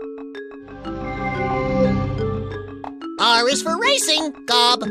R is for racing, Gob.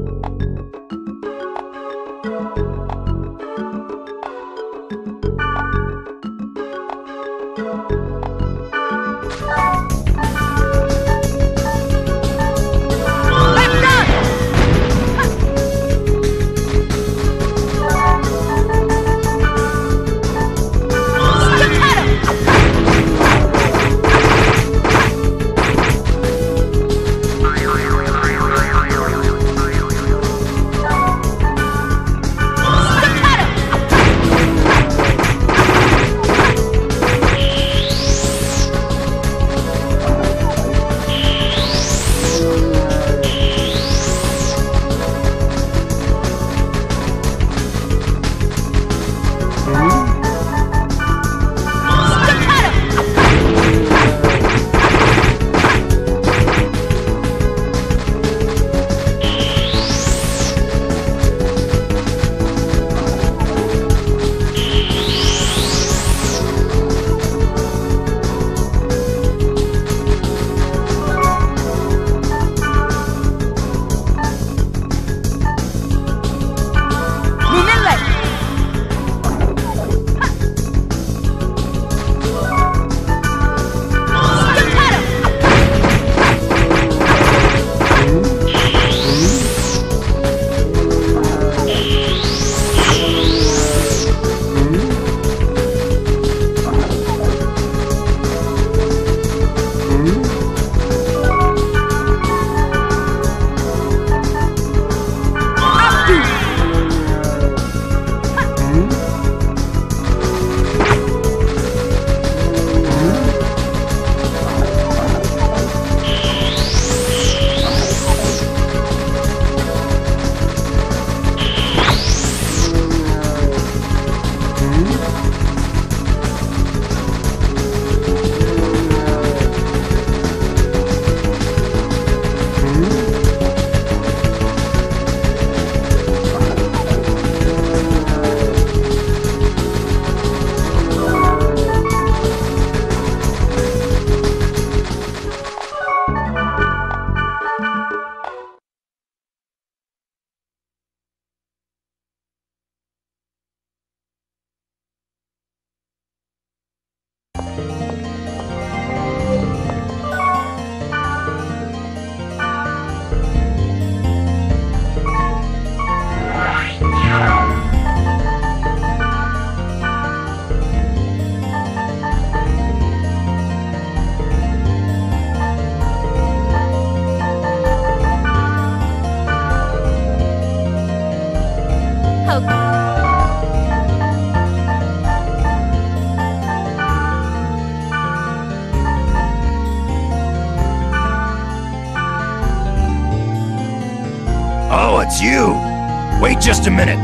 Oh, it's you! Wait just a minute.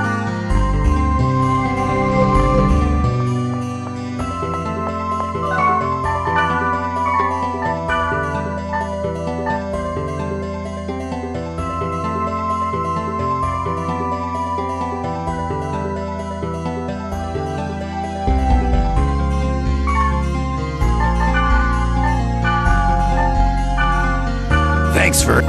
Thanks for...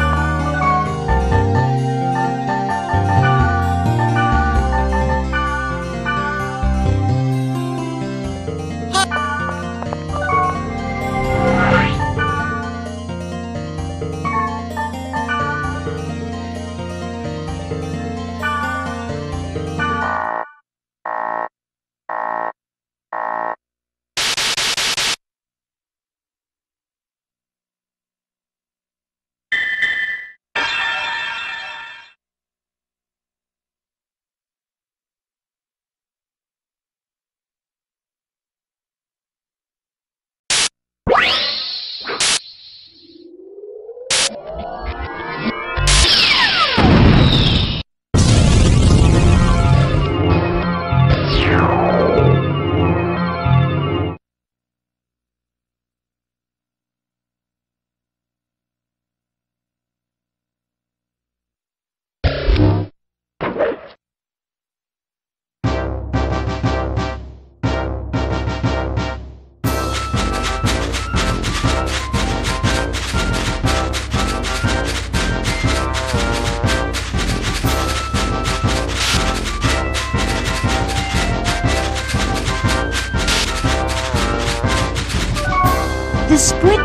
spring.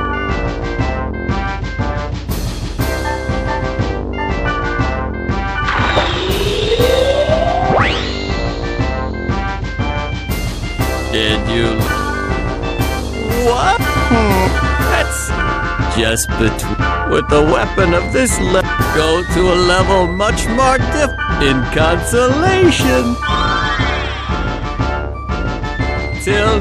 Did you? What? That's just between. With the weapon of this level, go to a level much more in consolation. Till.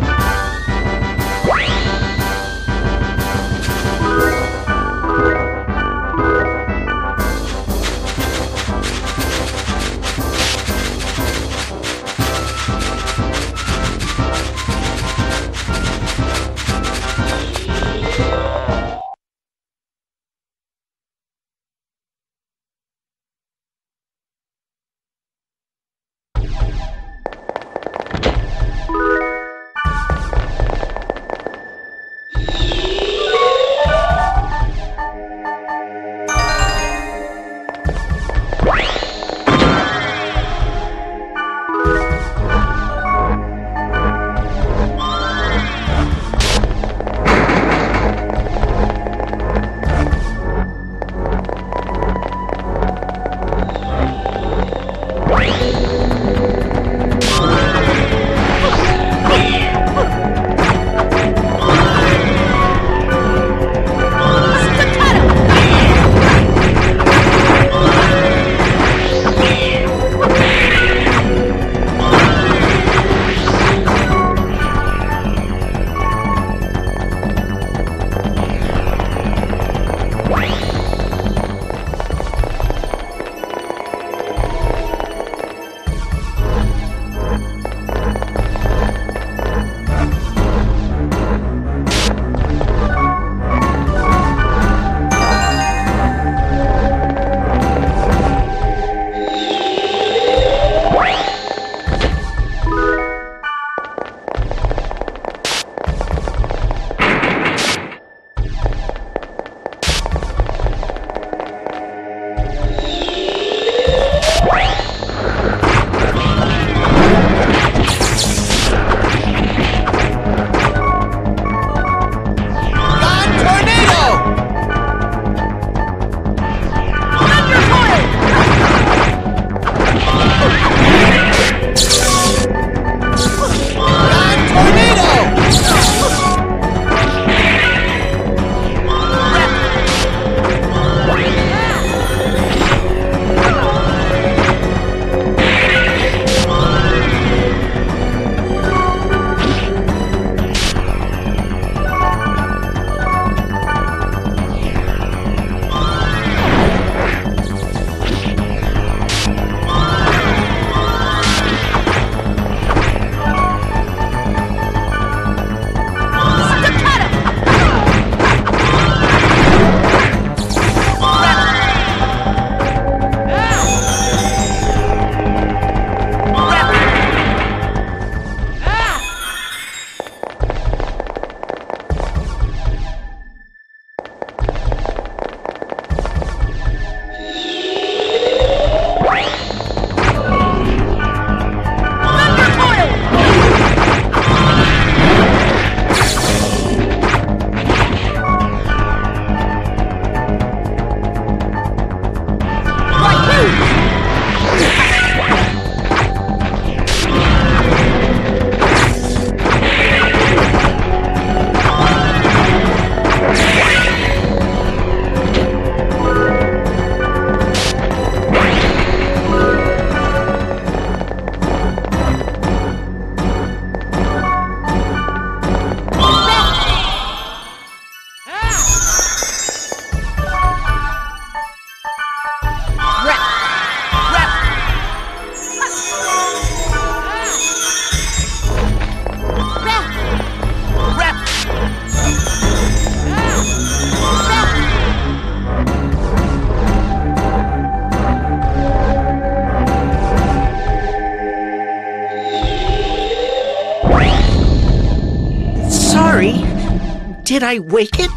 Did I wake it?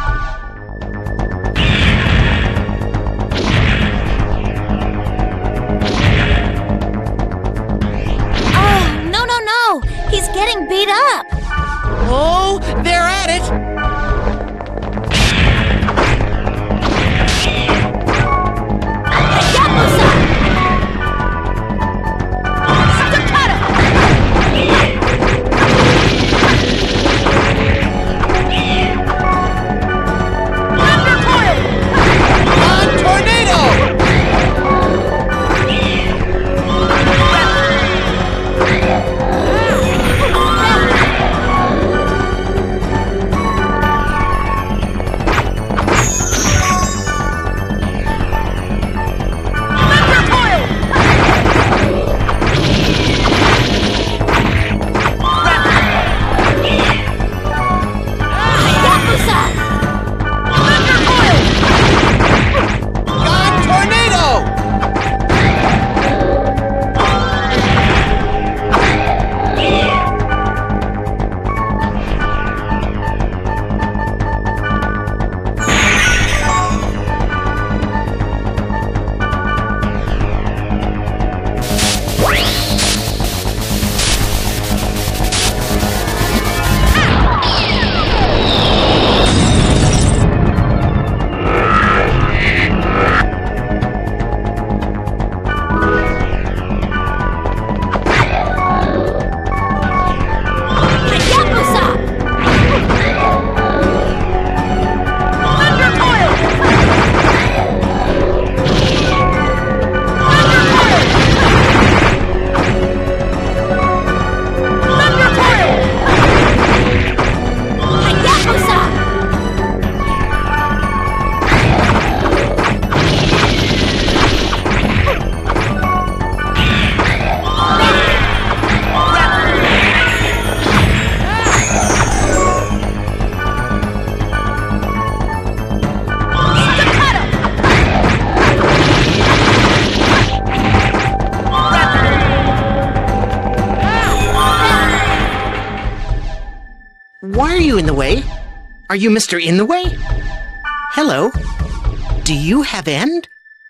Oh, no, no, no! He's getting beat up! Oh, they're at it! Why are you in the way? Are you Mr. In the Way? Hello? Do you have end?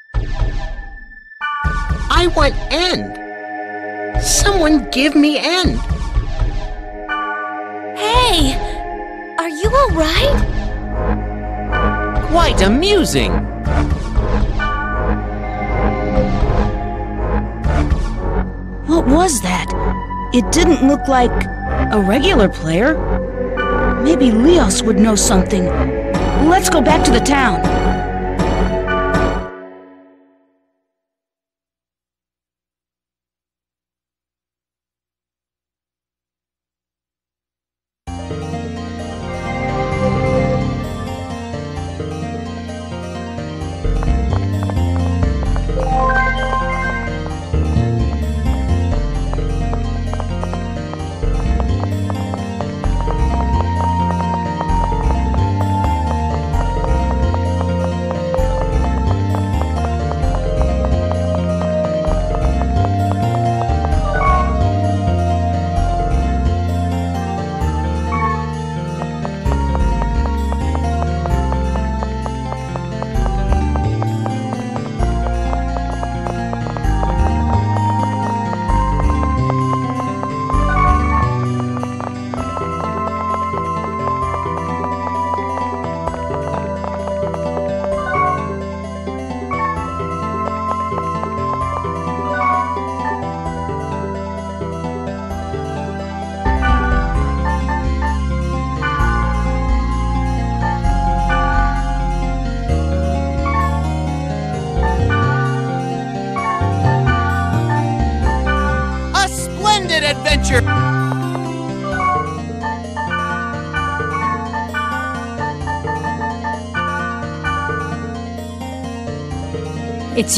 I want end. Someone give me end. Hey! Are you alright? Quite amusing. What was that? It didn't look like a regular player. Maybe Leos would know something. Let's go back to the town. Adventure! It's...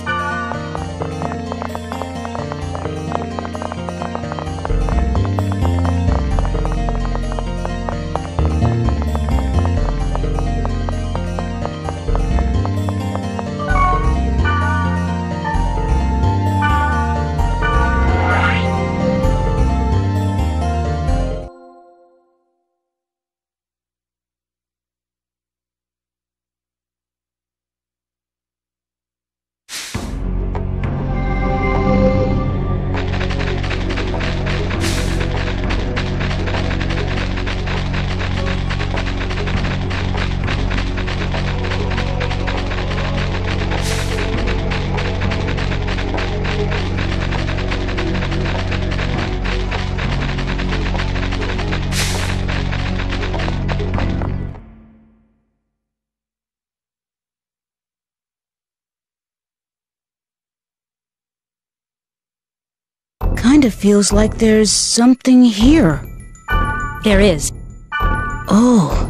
Kinda feels like there's something here. There is. Oh.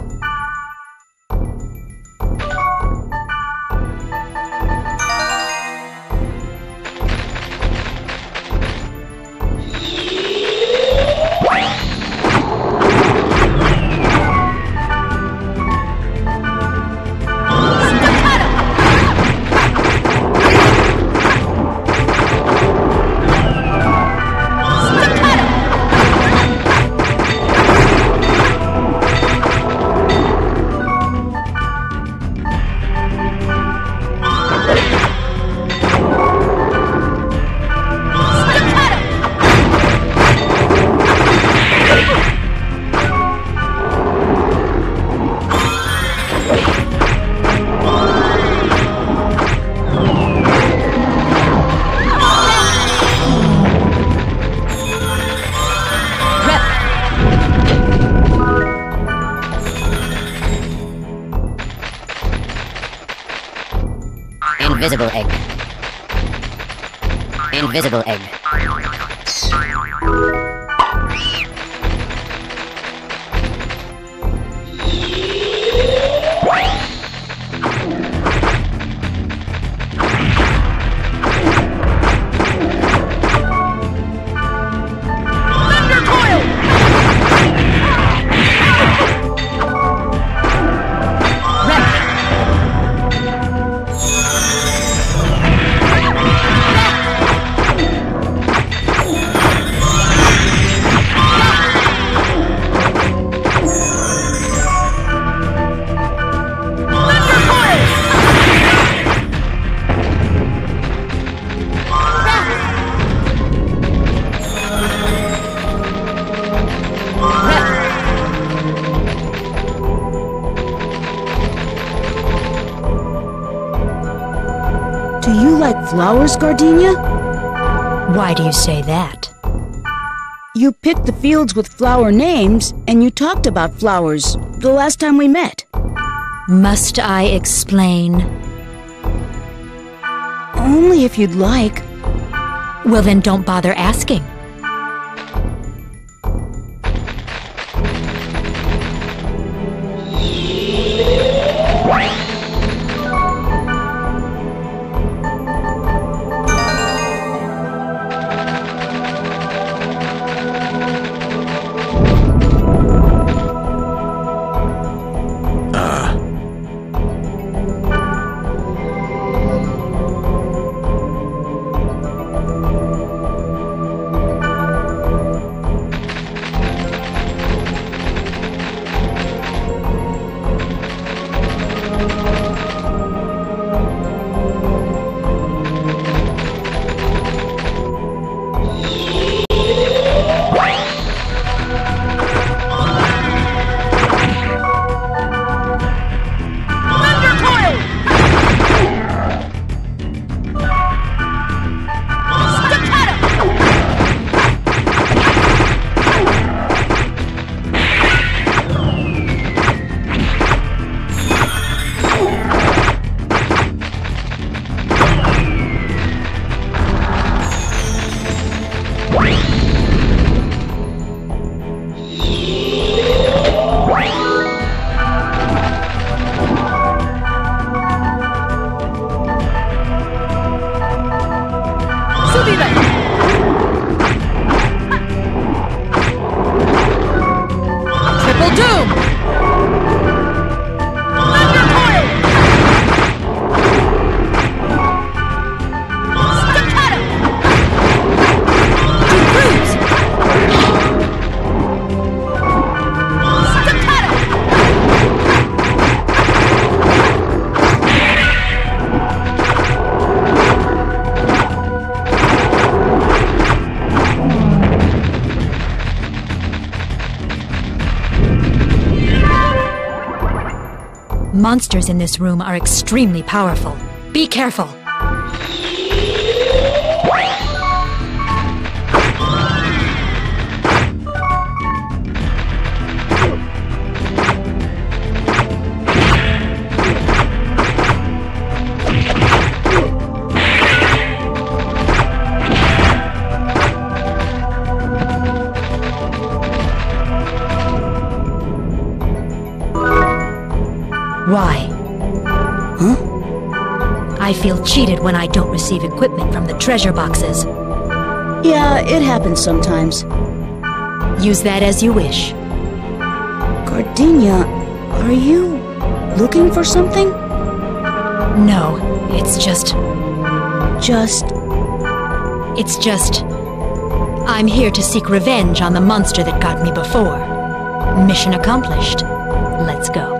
Invisible egg. Invisible egg. like flowers, Gardenia? Why do you say that? You picked the fields with flower names, and you talked about flowers the last time we met. Must I explain? Only if you'd like. Well, then don't bother asking. Monsters in this room are extremely powerful. Be careful! Why? Huh? I feel cheated when I don't receive equipment from the treasure boxes. Yeah, it happens sometimes. Use that as you wish. Gardenia, are you looking for something? No, it's just... It's just... I'm here to seek revenge on the monster that got me before. Mission accomplished. Let's go.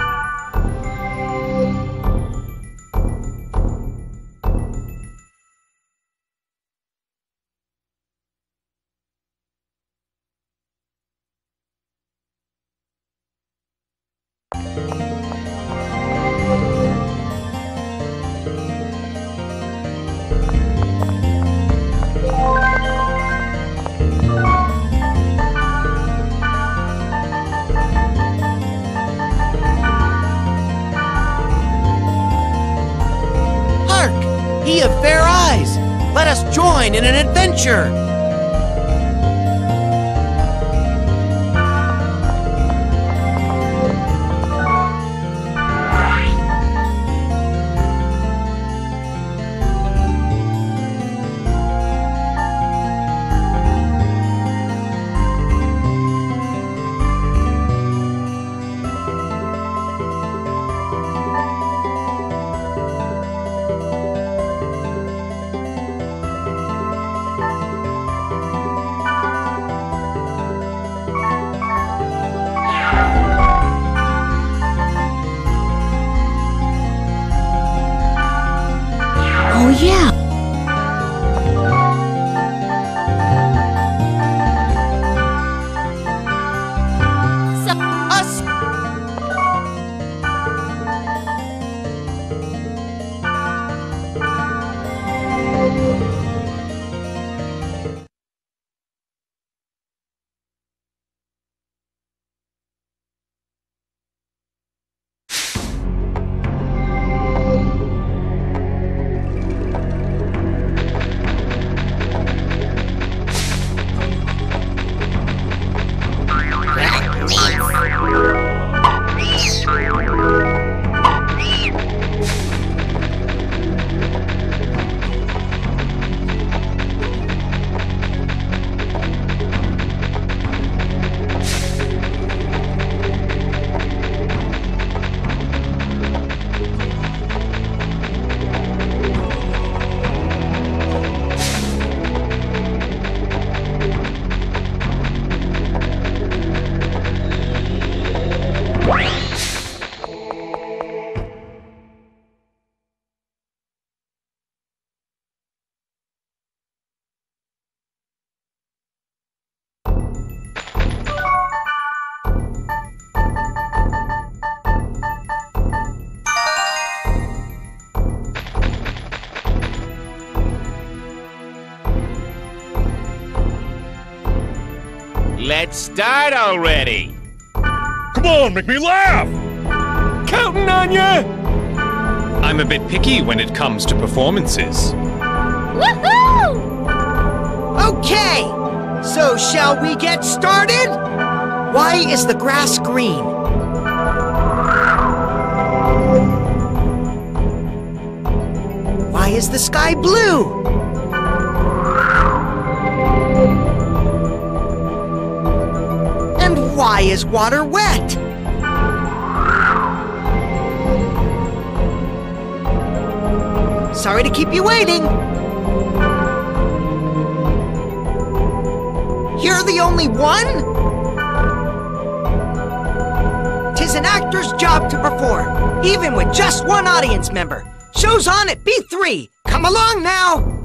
He of fair eyes! Let us join in an adventure! Let's start already. Come on, make me laugh! Counting on ya! I'm a bit picky when it comes to performances. Woohoo! Okay, so shall we get started? Why is the grass green? Why is the sky blue? And why is water wet? Sorry to keep you waiting. You're the only one? 'Tis an actor's job to perform, even with just one audience member. Show's on at B3. Come along now.